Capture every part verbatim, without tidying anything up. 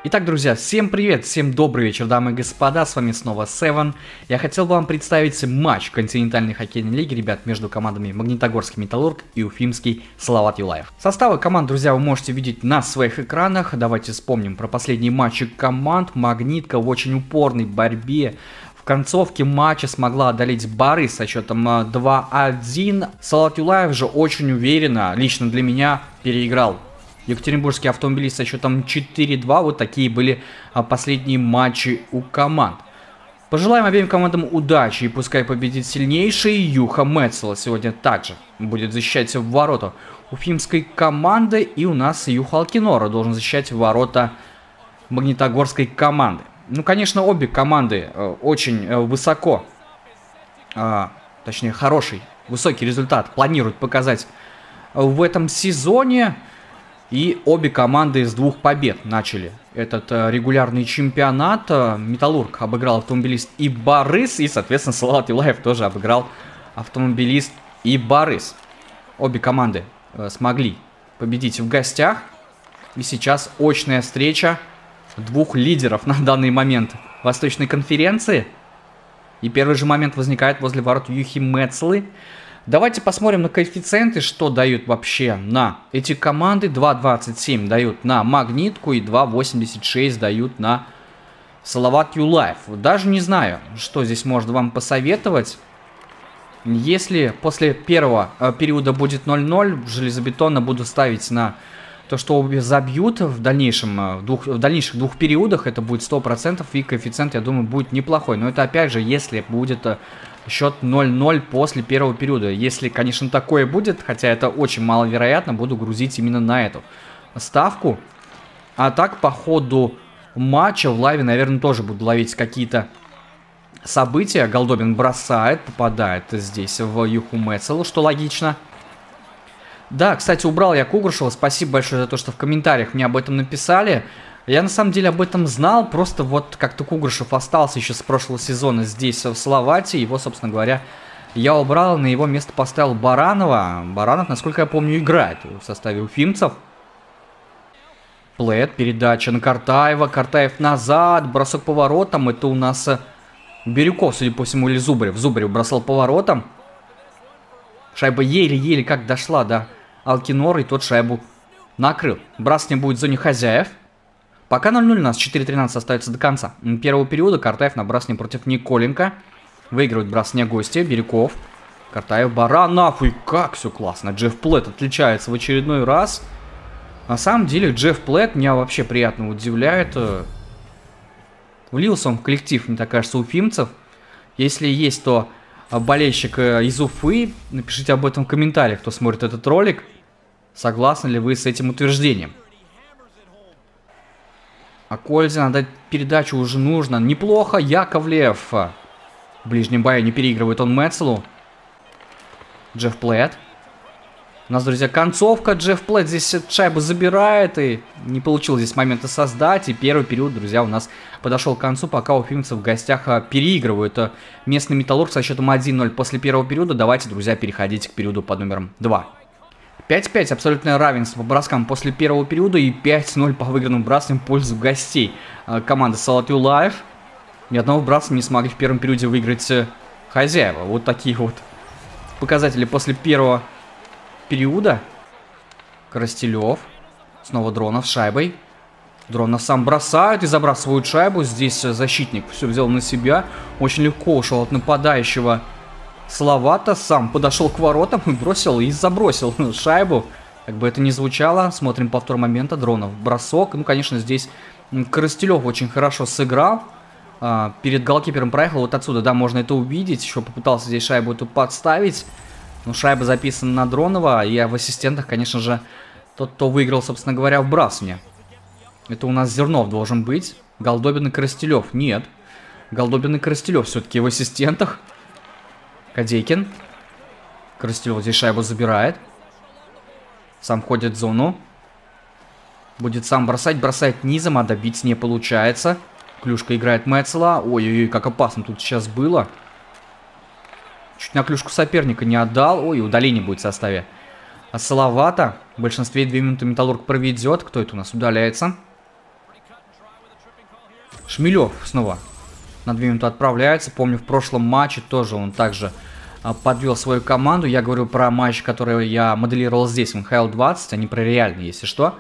Итак, друзья, всем привет, всем добрый вечер, дамы и господа, с вами снова Севен. Я хотел бы вам представить матч континентальной хоккейной лиги, ребят, между командами Магнитогорский Металлург и Уфимский Салават Юлаев. Составы команд, друзья, вы можете видеть на своих экранах. Давайте вспомним про последние матчи команд. Магнитка в очень упорной борьбе в концовке матча смогла одолеть Барыс со счетом два один. Салават Юлаев же очень уверенно, лично для меня, переиграл Екатеринбургский Автомобилист со счетом четыре два. Вот такие были последние матчи у команд. Пожелаем обеим командам удачи и пускай победит сильнейший. Юха Мецела сегодня также будет защищать в ворота уфимской команды. И у нас Юха Алкинора должен защищать ворота магнитогорской команды. Ну, конечно, обе команды э, очень э, высоко, э, точнее, хороший, высокий результат планируют показать в этом сезоне. И обе команды с двух побед начали этот э, регулярный чемпионат. Металлург обыграл Автомобилист и Барыс. И, соответственно, Салават Юлаев тоже обыграл Автомобилист и Барыс. Обе команды э, смогли победить в гостях. И сейчас очная встреча двух лидеров на данный момент Восточной конференции. И первый же момент возникает возле ворот Юхи Мецелы. Давайте посмотрим на коэффициенты, что дают вообще на эти команды. два двадцать семь дают на Магнитку и два восемьдесят шесть дают на Салават Юлаев. Даже не знаю, что здесь можно вам посоветовать. Если после первого э, периода будет ноль ноль, железобетонно буду ставить на то, что обе забьют в дальнейшем, э, в, двух, в дальнейших двух периодах. Это будет сто процентов, и коэффициент, я думаю, будет неплохой. Но это опять же, если будет Э, счет ноль ноль после первого периода. Если, конечно, такое будет, хотя это очень маловероятно, буду грузить именно на эту ставку. А так, по ходу матча в лайве, наверное, тоже буду ловить какие-то события. Голдобин бросает, попадает здесь в Юху Мецелу, что логично. Да, кстати, убрал я Кугушева. Спасибо большое за то, что в комментариях мне об этом написали. Я на самом деле об этом знал, просто вот как-то Кугушев остался еще с прошлого сезона здесь, в Салавате. Его, собственно говоря, я убрал, на его место поставил Баранова. Баранов, насколько я помню, играет в составе уфимцев. Плэт, передача на Картаева, Картаев назад, бросок поворотом. Это у нас Бирюков, судя по всему, или Зубарев. Зубарев бросал поворотом. Шайба еле-еле как дошла до Алкинора, и тот шайбу накрыл. Бросание будет в зоне хозяев. Пока ноль ноль у нас, четыре тринадцать остается до конца первого периода. Картаев на бросание против Николенко. Выигрывает бросание гости. Бирюков. Картаев, Баранов. И как все классно. Джефф Плэт отличается в очередной раз. На самом деле Джефф Плэт меня вообще приятно удивляет. Влился он в коллектив, мне так кажется, уфимцев. Если есть, то болельщик из Уфы, напишите об этом в комментариях, кто смотрит этот ролик. Согласны ли вы с этим утверждением? А Кользе надо передачу уже нужно. Неплохо. Яковлев. В ближнем бою не переигрывает он Мецелу. Джефф Плэт. У нас, друзья, концовка. Джефф Плэт здесь шайбу забирает. И не получил здесь момента создать. И первый период, друзья, у нас подошел к концу. Пока уфимцы в гостях переигрывают местный Металлург со счетом один ноль после первого периода. Давайте, друзья, переходить к периоду под номером два. пять пять, абсолютное равенство по броскам после первого периода и пять ноль по выигранным бросаниям в пользу гостей команды Салават Юлаев. Ни одного бросания не смогли в первом периоде выиграть хозяева. Вот такие вот показатели после первого периода. Коростелев. Снова Дронов с шайбой. Дронов сам бросает и забрасывают шайбу. Здесь защитник все взял на себя. Очень легко ушел от нападающего Салавата, сам подошел к воротам и бросил, и забросил шайбу. Как бы это ни звучало, смотрим повтор момента. Дронов, бросок. Ну, конечно, здесь Коростелев очень хорошо сыграл. А, перед голкипером проехал вот отсюда, да, можно это увидеть. Еще попытался здесь шайбу эту подставить. Но шайба записана на Дронова. И в ассистентах, конечно же, тот, кто выиграл, собственно говоря, вбрасывание. Это у нас Зернов должен быть. Голдобин и Коростелев. Нет. Голдобин и Коростелев все-таки в ассистентах. Кадейкин. Коростелев здесь шайбу забирает. Сам ходит в зону. Будет сам бросать. Бросает низом, а добить не получается. Клюшка играет Мецела. Ой-ой-ой, как опасно тут сейчас было. Чуть на клюшку соперника не отдал. Ой, удаление будет в составе Салавата. В большинстве две минуты Металлург проведет. Кто это у нас удаляется? Шмелев снова на две минуты отправляется. Помню, в прошлом матче тоже он также подвел свою команду. Я говорю про матч, который я моделировал здесь, в эн ха эл двадцать, а не про реальный, если что.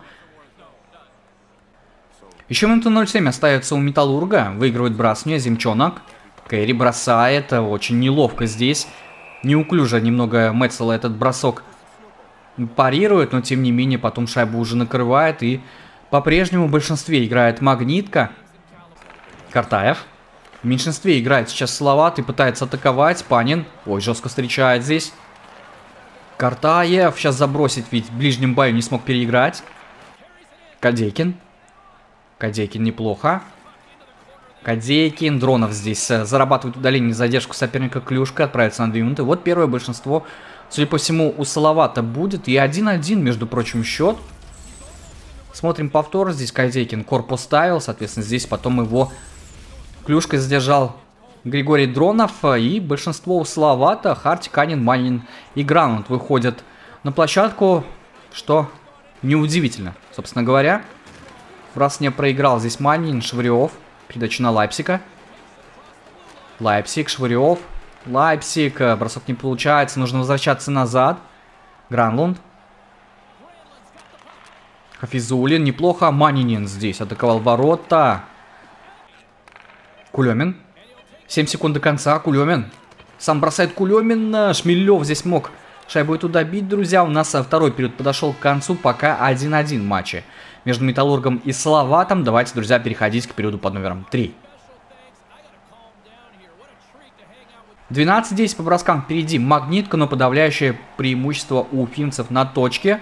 Еще минута ноль семь остается у Металлурга. Выигрывает бросание Земчонок. Кэрри бросает. Очень неловко здесь. Неуклюже немного Метцела этот бросок парирует, но тем не менее потом шайбу уже накрывает. И по-прежнему в большинстве играет Магнитка. Картаев. В меньшинстве играет сейчас Салават и пытается атаковать. Панин. Ой, жестко встречает здесь. Картаев. Сейчас забросить, ведь в ближнем бою не смог переиграть. Кадейкин. Кадейкин неплохо. Кадейкин. Дронов здесь зарабатывает удаление, задержку соперника. Клюшка отправится на две минуты. Вот первое большинство, судя по всему, у Салавата будет. И один-один, между прочим, счет. Смотрим повтор. Здесь Кадейкин корпус ставил. Соответственно, здесь потом его клюшкой задержал Григорий Дронов. И большинство у Салавата. Харти, Канин, Манин и Гранут выходят на площадку. Что неудивительно, собственно говоря. Раз не проиграл здесь Манин, Швырев. Передача на Лайпсика. Лайпсик, Швырев. Лайпсик. Бросок не получается. Нужно возвращаться назад. Гранлунд. Хафизулин. Неплохо. Манинин здесь атаковал ворота. Кулемин. семь секунд до конца. Кулемин. Сам бросает Кулемин. Шмелев здесь мог шайбу эту добить, друзья. У нас второй период подошел к концу. Пока один-один в матче между Металлургом и Салаватом. Давайте, друзья, переходить к периоду под номером три. двенадцать десять по броскам впереди Магнитка, но подавляющее преимущество у уфимцев на точке.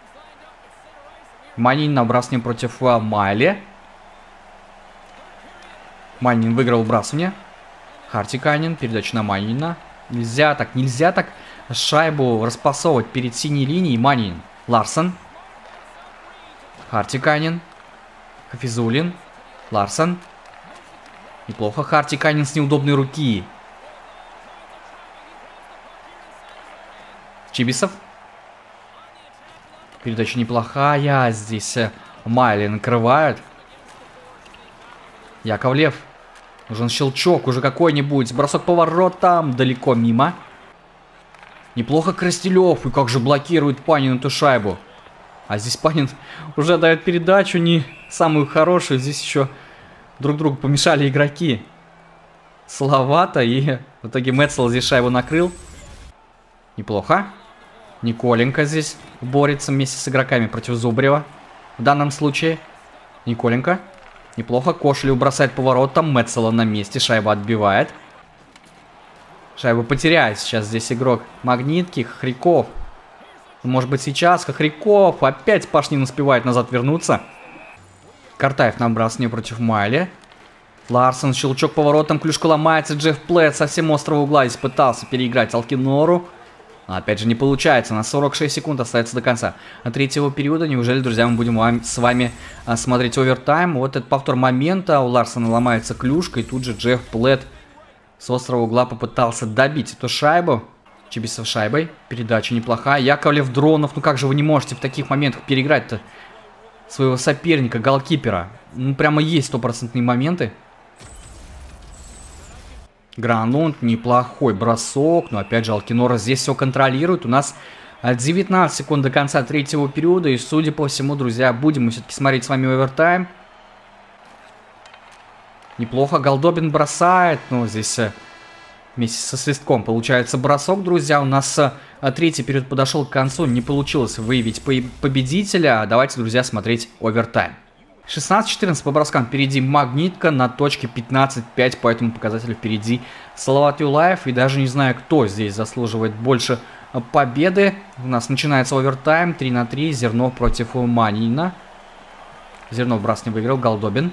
Манин на выбрасывание против Майли. Манин выиграл выбрасывание. Хартиканин, передача на Манина. Нельзя так, нельзя так шайбу распасовывать перед синей линией. Манин. Ларсон. Хартиканин. Хафизулин. Ларсон. Неплохо. Хартиканин с неудобной руки. Чибисов. Передача неплохая. Здесь Майли накрывают. Яковлев. Нужен щелчок уже какой-нибудь. Бросок поворотом. Далеко мимо. Неплохо Крастелев. И как же блокирует Панин эту шайбу. А здесь Панин уже дает передачу не самую хорошую. Здесь еще друг другу помешали игроки Салавата. И в итоге Метцел здесь шайбу накрыл. Неплохо. Николенко здесь борется вместе с игроками против Зубрева. В данном случае Николенко. Неплохо. Кошелев бросает поворотом. Метцела на месте. Шайба отбивает. Шайбу потеряет сейчас здесь игрок Магнитки. Хохряков. Может быть сейчас Хохряков. Опять Пашнин успевает назад вернуться. Картаев набрасывание против Майли. Ларсон. Щелчок поворотом. Клюшка ломается. Джефф Плэт со всем острого угла здесь пытался переиграть Алкинору. Но опять же не получается. На сорок шесть секунд остается до конца третьего периода. Неужели, друзья, мы будем вам, с вами а, смотреть овертайм? Вот этот повтор момента. У Ларсона ломается клюшка. И тут же Джефф Плэт с острого угла попытался добить эту шайбу. Чибисов шайбой. Передача неплохая. Яковлев, Дронов. Ну как же вы не можете в таких моментах переиграть-то своего соперника, голкипера? Ну прямо есть стопроцентные моменты. Гранлунд, неплохой бросок. Но опять же Алкинора здесь все контролирует. У нас девятнадцать секунд до конца третьего периода. И судя по всему, друзья, будем мы все-таки смотреть с вами овертайм. Неплохо. Голдобин бросает. Ну здесь вместе со свистком получается бросок, друзья. У нас третий период подошел к концу. Не получилось выявить победителя. Давайте, друзья, смотреть овертайм. шестнадцать четырнадцать по броскам впереди Магнитка, на точке пятнадцать пять по этому показателю впереди Салават Юлаев. И даже не знаю, кто здесь заслуживает больше победы. У нас начинается овертайм, три на три, Зернов против Манина. Зернов брас не выиграл, Голдобин.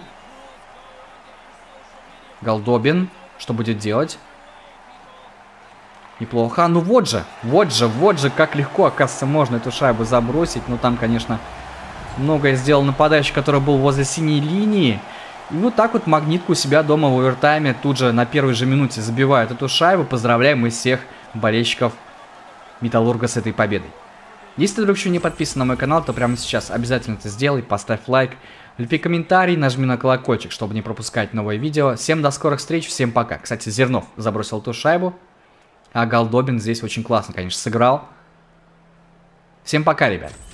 Голдобин, что будет делать? Неплохо, ну вот же, вот же, вот же, как легко, оказывается, можно эту шайбу забросить. Но там, конечно, многое сделал нападающий, который был возле синей линии. И вот так вот Магнитку у себя дома в овертайме тут же на первой же минуте забивают эту шайбу. Поздравляем мы всех болельщиков Металлурга с этой победой. Если ты вдруг еще не подписан на мой канал, то прямо сейчас обязательно это сделай. Поставь лайк, Лепи комментарий, нажми на колокольчик, чтобы не пропускать новые видео. Всем до скорых встреч, всем пока. Кстати, Зернов забросил ту шайбу, а Голдобин здесь очень классно, конечно, сыграл. Всем пока, ребят.